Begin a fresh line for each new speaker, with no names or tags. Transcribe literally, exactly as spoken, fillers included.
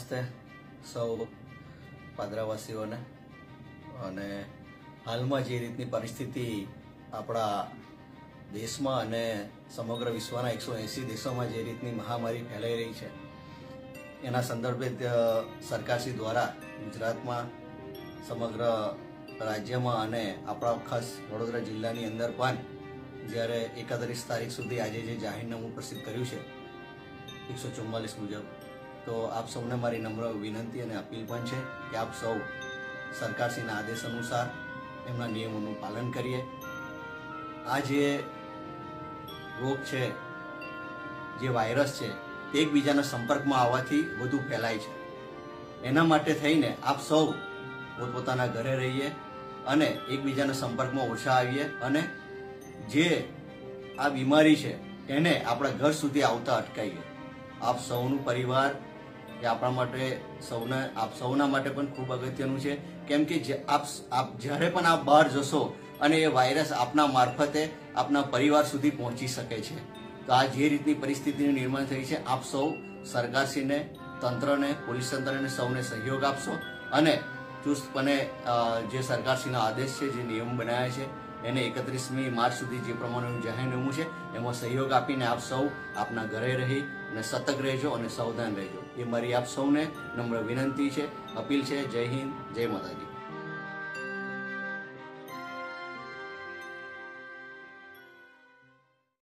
નમસ્તે સૌ પાદરાવાસીઓને। અને હાલમાં જે રીતની પરિસ્થિતિ આપણા દેશમાં અને સમગ્ર વિશ્વના એકસો એંસી દેશોમાં જે રીતની મહામારી ફેલાઈ રહી છે એના સંદર્ભે સરકારશ્રી દ્વારા ગુજરાતમાં સમગ્ર રાજ્યમાં અને આપણા ખાસ વડોદરા જિલ્લાની અંદર પણ જ્યારે એકત્રીસ તારીખ સુધી આજે જે જાહેરનામું પ્રસિદ્ધ કર્યું છે એકસો ચુમ્માલીસ મુજબ, તો આપ સૌને મારી નમ્ર વિનંતી અને અપીલ પણ છે કે આપ સૌ સરકારશ્રીના આદેશ અનુસાર એમના નિયમોનું પાલન કરીએ। આ જે રોગ છે, જે વાયરસ છે, તે એકબીજાના સંપર્કમાં આવવાથી વધુ ફેલાય છે। એના માટે થઈને આપ સૌ પોતપોતાના ઘરે રહીએ અને એકબીજાના સંપર્કમાં ઓછા આવીએ અને જે આ બીમારી છે એને આપણા ઘર સુધી આવતા અટકાવીએ। આપ સૌનું પરિવાર એ આપણા માટે સૌને આપ સૌના માટે પણ ખૂબ અગત્યનું છે, કેમ કે આપ આપ જ્યારે પણ આપ બહાર જશો અને એ વાયરસ આપના મારફતે આપના પરિવાર સુધી પહોંચી શકે છે। તો આ જે રીતની પરિસ્થિતિનું નિર્માણ થઈ છે, આપ સૌ સરકારશ્રીને, તંત્રને, પોલીસ તંત્રને સૌને સહયોગ આપશો અને ચુસ્તપણે જે સરકારશ્રીના આદેશ છે, જે નિયમ બનાવ્યા છે એને એકત્રીસમી માર્ચ સુધી જે પ્રમાણેનું જાહેરનામું છે એમાં સહયોગ આપીને આપ સૌ આપના ઘરે રહી અને સતર્ક રહેજો અને સાવધાન રહેજો, એ મારી આપ સૌને નમ્ર વિનંતી છે, અપીલ છે। જય હિન્દ, જય માતાજી।